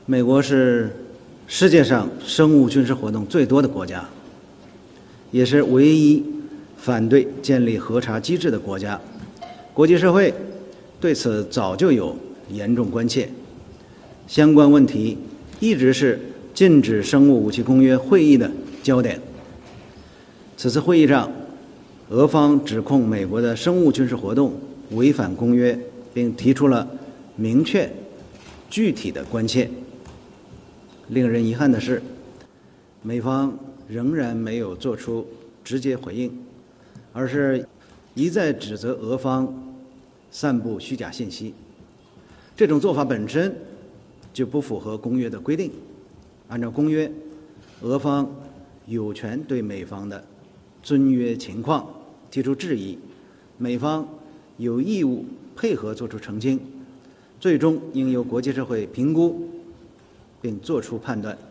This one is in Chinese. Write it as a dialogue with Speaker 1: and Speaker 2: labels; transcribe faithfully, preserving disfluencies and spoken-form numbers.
Speaker 1: 美国是世界上生物军事活动最多的国家，也是唯一反对建立核查机制的国家。国际社会对此早就有严重关切，相关问题一直是禁止生物武器公约会议的焦点。此次会议上，俄方指控美国的生物军事活动违反公约，并提出了明确、具体的关切。令人遗憾的是，美方仍然没有做出直接回应，而是一再指责俄方散布虚假信息。这种做法本身就不符合公约的规定。按照公约，俄方有权对美方的遵约情况提出质疑，美方有义务配合作出澄清，最终应由国际社会评估并作出判断。